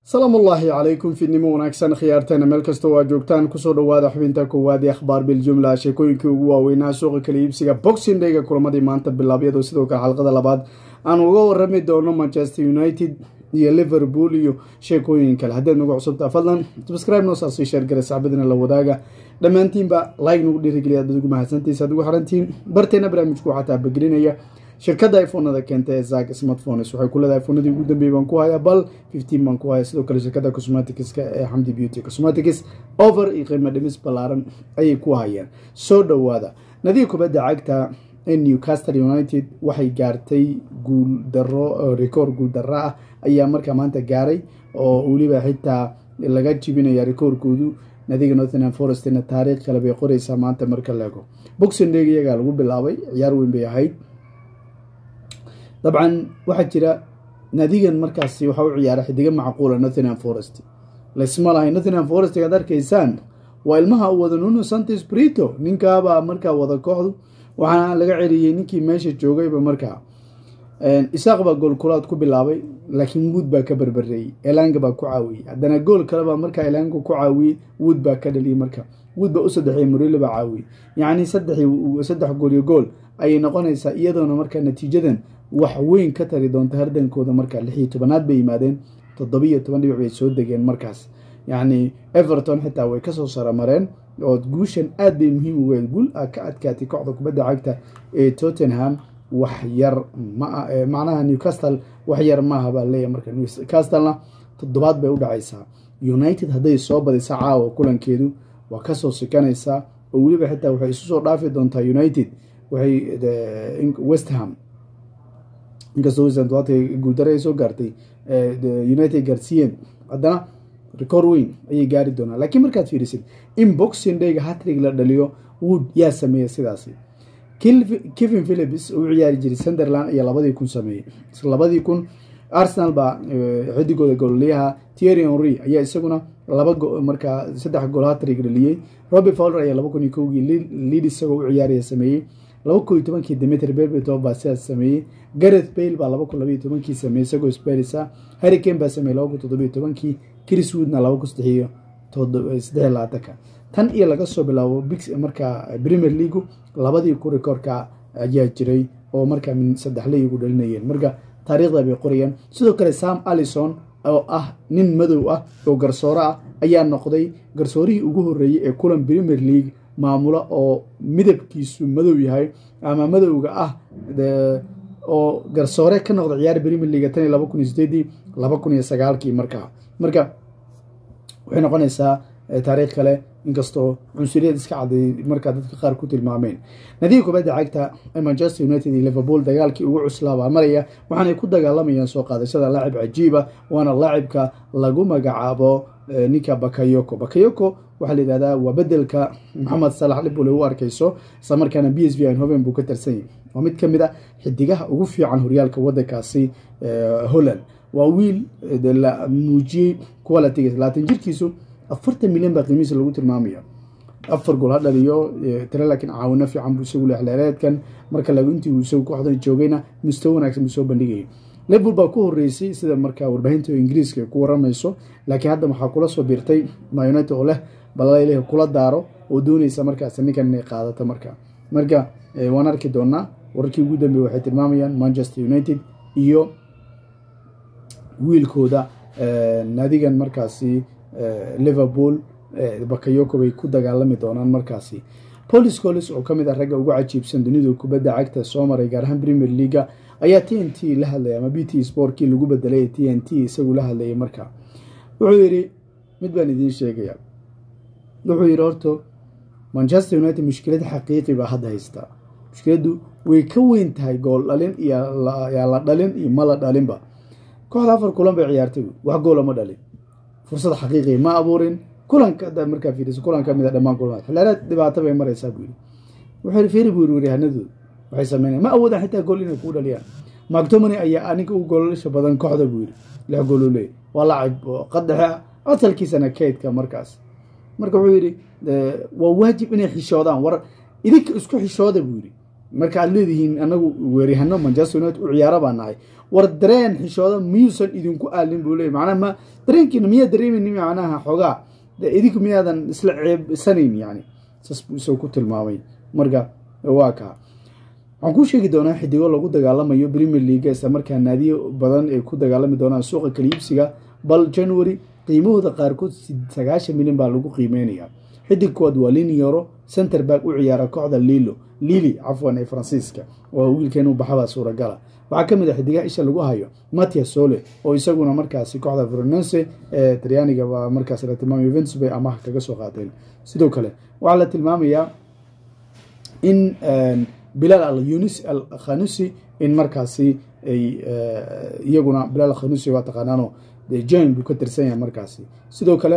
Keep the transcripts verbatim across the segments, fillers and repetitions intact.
سلام الله عليكم في النمو ونكسن خيارتنا ملكستو واجوكتان كسو دوادا حبينتا كوادي أخبار بالجملة شيكوين كيوا وينا سوق كليبسيغا بوكسين ديغا كورمادي مانتا باللابيض وسيدو كالحلقة لباد أن وغو رمي دونو مانشستر يونايتد iyo Liverpool iyo sheekooyin kale hadii nagu cusubta fadlan subscribe noo saar share garay saabadina la wadaaga dhamaantiin ba like nagu dhiirigeliya dad ugu mahadsantiisa adigu xarantiin barteena barnaamijku waxa taa shirkadda iPhone-da keentay Zack Smartphones waxay ku leedahay iPhone-dii ugu dambeeyay baan ku hayaa bal fifteen baan ku hayaa sidoo kale shirkadda cosmetics-ka ee Hamdi Beauty Cosmetics over iyo qiimo dhimis ballaaran ayay ku hayaan soo dhawaada nadiif kubadda cagta Newcastle United waxay gaartay guul daro record guul daro ah ayaa markaa maanta gaaray oo waliba xitaa laga jibinaya record-koodu nadiga Nottingham Forest in taariikh kale bay qoraysaa maanta marka laego Boxing Day iyaga lagu bilaabay ciyaar weyn bay ahayd طبعا waxaa jira nadigan markaasi waxa uu ciyaaray xidiga macquul ah Nottingham Forest la ismalahay Nottingham Forest ga darkaysan waa ilmaha uu wada Nuno Santos Brito ninkaaba markaa wada kooxdu waxaana laga ciriyay ninkii meesha joogayba markaa een isaaq ba gool kulaad ku bilaabay laakiin Wood baa ka barbareeyay Elanga baa ku caawiyay hadana gool kale baa markaa Elanga ku caawiyay Wood baa ka dhaliyay markaa Wood baa u saddexay Murilo baa caawiyay yaani saddex saddex gool iyo gool ay noqonaysaa iyadoo markaa natiijadan wax weyn ka tari doonta hardankooda markaa lix iyo toban aad bay yimaadeen toddoba iyo toban dhibic bay soo degeen markaas yaani Everton xitaa way ka soo saramareen oo guushan aad bay muhiim u weyn guul ka adkaatay kooxda kubadda cagta ee Tottenham wax yar ma macnaha Newcastle wax yar ma aha baa leeyahay markaa Newcastle toddobaad bay u dhacaysaa United haday soo badisa caawa kulankeedu waa ka soo sikanaysaa oo waliba xitaa waxay isu soo dhaafi doontaa United waxay West Ham inkastoo aysan waatay guuldarey soo gaartay United Garcian haddana record weyn ayay gaari doonaa laakiin markaad fiirisid in Boxing Day-ga hat-trick la dhaliyo Wood yaa sameeyay sidaasi Kevin Phillips oo ciyaari jiray Sunderland iyo labadii kun sameeyay labadii kun Arsenal ba xidigooda goolyaha Thierry Henry ayaa isaguna laba markaa saddex gool hat-trick dhaliyay Robbie Fowler ayaa laba kun iyo kow Leeds isagoo u ciyaaraya sameeyay laba kun iyo toban kii Dimitri Berbatov baa sidaas sameeyay Gareth Bale baa laba kun iyo laba iyo toban kii sameeyay isagoo Spurs ah Harry Kane baa sameeyay laba kun iyo toddoba iyo toban kii Chris Woodna laba kun iyo saddex iyo toban tan iyo laga soo bilaabo Big markaa Premier League labadii ku record-ka ayaa jiray oo markaa min saddex leey ugu dhalinayeen marka taariikhda bay qorayaan sidoo kale Sam Allardyce oo ah nin madow ah oo garsoore ah ayaa noqday garsoorihii ugu horeeyay ee kulan Premier League maamula oo midabkiisu madow yahay ama madowga ah oo garsoore ka noqday ciyaar Premier League tan laba kun iyo sideed laba kun iyo sagaal kii markaa marka waxay noqonaysaa taariikh kale inkastoo cunsuriyad iska caday markaa dadka qaar ku tilmaameen nadiif kubadda cagta Manchester United iyo Liverpool dagaalkii ugu cuslaaba maraya waxaanay ku dagaalamayaan soo qaadashada laacib cajiib ah waana laacibka lagu magacaabo Nika Bakayoko Bakayoko waxa la yiraahdaa waa bedelka Mohamed Salah Liverpool u arkayso isla markaana P S V Eindhoven buu ka tirsan yahay waa mid kamid ah xidigaha ugu fiican horyaalka wadankaasi Holland waa wiil la muujiyay quality labaatan jirkiisu afartan milyan baa qiimihiisa lagu tilmaamayo afar gool hadhaliyo tira laakiin caawina fiican buu isagu leexleereedkan marka lagu intii uu soo kooxdan joogayna mustawa wanaagsan buu soo bandhigay Liverpool baa ku horeysay sida markaa warbaahinta Ingiriiska ku waramayso laakiin hadda waxa kula soo biirtay Man United oo leh balay kula daaro oo doonaysa markaas ninkan inay qaadato markaa marka waan arki doonaa warkii ugu dambeeyay waxay tilmaamayaan Manchester United iyo wiilkooda nadigan markaasi Liverpool Bakayoko bay ku dagaalami doonaan markaasi Paul Scholes oo kamid ah ragga ugu cajiibsan dunida kubadda cagta soo maray gaar ahaan Premier League ayaa T N T la hadlay ama B T Sport kii lagu bedelay T N T isagu la hadlay markaa wuxuu yiri mid baan idin sheegaya wuxuu yiri horto Manchester United mushkilad xaqiiqi ba hadda haysta mushkiladu way ka weyn tahay gool dhalin iyo la dhalin iyo ma la dhalinba kooxda afar kulan bay ciyaartay wax gool ma dhalin fursad xaqiiqi ma abuurin kulanka markaa fiiriso kulanka mid dhamaan kulanka xilaalad dhibaato bay maraysaa buu wuxuu fiiri buu yiri hanadu waxay sameeyeen ma awoodan xitaa gool inay ku dhaliyaan McTominay ayaa aniga u goolasho badan kooxda buu yiri la goololay waa laacib qadaxa asalkiisana kaydka markaas marka wuxuu yiri waa waajib inay xishoodaan war idinka isku xishooda buu yiri marka aad leedihiin anagu weerihano Manchester United u ciyaara baan nahay war dareen xishooda miyuusan idinku aalin buu leeyahay macnaha ma dareenkiina miyaa dareemaynin macnaha xogaa idinku miyaadan isla ceebsanayn yani sas buu soo ku tilmaamay marka waa ka waxaan ku sheegi doonaa xidigo lagu dagaalamayo Premier League isla markaa naadiyo badan ay ku dagaalami doonaan suuqa kala iibsiga bal January qiimahooda qaarkood sagaashan milyan baa lagu qiimeynayaa xidigkood waa Liniero center back u ciyaara kooxda Lilo Lili afwan ee Faransiiska oo wiilkeenu baxaba suuragala waxa kamid ah xidiga isha lagu hayo Matthias Sole oo isaguna markaasi kooxda Fluminense ee Trianiga waa markaas la tilmaamay Juventus bay amaah kaga soo qaateen sidoo kale waxa la tilmaamayaa in Bilal al-Yunis al-Khanusi in markaasi ay iyaguna Bilal al-Khanusi waa taqaanaano de Jane buu ka tirsan yahay markaasi sidoo kale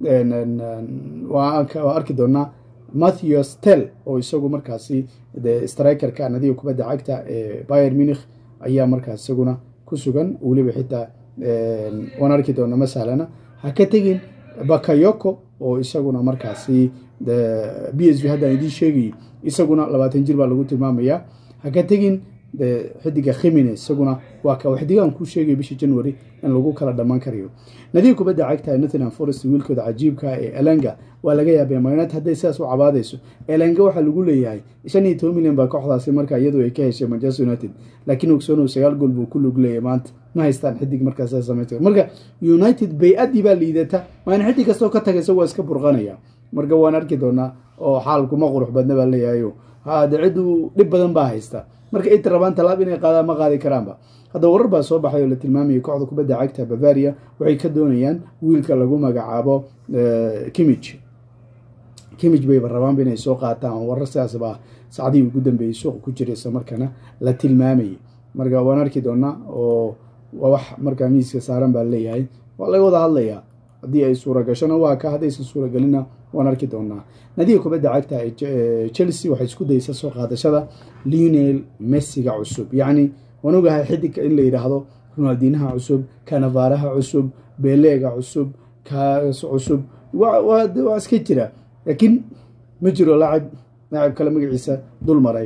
waa arki doonaa Matthias Tell oo isagu markaasi de striker ka nadiga kubadda cagta ee Bayern Munich ayaa markaas isaguna ku sugan waliba xitaa waan arki doonaa masalana ha ka tagin Bakayoko oo isaguna markaasi B S V hadda idin sheegay isaguna labaatan jir baa lagu tilmaamayaa ha ka tagin xidiga Jimenez isaguna waa ka xidigan ku sheegay bishii January in lagu kala dhamaan kariyo nadiga kubadda cagta Nottingham Forest wiilkooda cajiibka ee Elanga waa laga yaabay Maynad hadday sidaas u cabaadayso Elanga waxa lagu leeyahay shan iyo toban milyan baa kooxdaasi markaa iyadoo ay ka heshay Manchester United laakiin ogsoono sagaal gool buu ku lug leeyahay maanta ma haystaan xidig markaas ay sameeyay marka United bay aadi baa liidata maana xidig kasto ka tagaysa waa iska burqanaya marka waan arki doonaa oo xaalku ma qurux badna baa leeyahay hada cidu dib badan baa haysta marka ay rabaan talaab inay qaadaan ma qaadi karaanba hada warar baa soo baxay oo la tilmaamay kooxda kubadda cagta Bavaria waxay ka doonayaan wiilka lagu magacaabo Kimmich Kimmich bay rabaan inay soo qaataan warar sidaas baa saacadii ugu dambeeyay suuq ku jiray markana la tilmaamay marka waan arki doonaa oo wax marka miiska saaran baa leeyahay waa laga wada hadlayaa hadii ay suura gashana waa ka hadaysan suura galina waan arki doonaa nadiga kubadda cagta ee Chelsea waxay isku daysaa soo qaadashada Lionel Messi ga cusub yani waan ogahay xidig in la yiraahdo Ronaldinho cusub Cannavaro cusub Pele ga cusub kaas cusub waa iska jira laakiin ma jiro laacib laacib kale magaciisa dul maray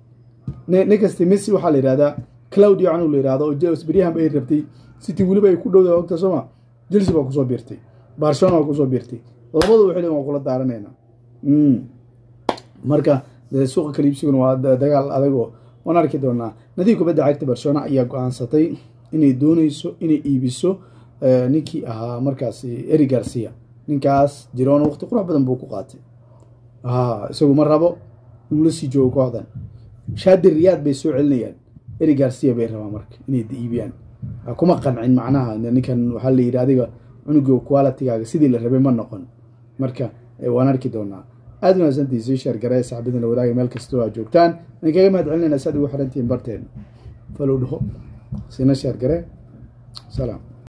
next Messi waxa la yiraahdaa Claudio Anu la yiraahdo oo James Brigham ay rabtay City waliba ay ku dhowdaa waqti Soomaa Chelsea baa ku soo biirtay Barcelona waa ku soo biirtay labadu waxay leeyihiin kula daaranayna mm marka suuqa kala iibsiguna waa dagaal adag oo waan arki doonaa nadiga kubadda cagta Barcelona ayaa go'aansatay inay doonayso inay iibiso ninkii ahaa markaasi Eric Garcia ninkaas Girona waqti qurux badan buu ku qaatay ah isagu ma rabo inuu la sii joogo kooxdan Shadir Riyad bay soo celinayaan Eric Garcia bay rabaan marka inay iibiyaan kuma qancin macnaha ninkan waxa la yiraahdaa unugu quality-gaaga sidii la rabay ma noqon marka waan arki doonaa aad ma santiisay share garay saxaabadina wadaagay meel kasta oo joogtaan in kaga mahad celinayna sad ugu xirantiin barteen follow dhaho sina share garay salaam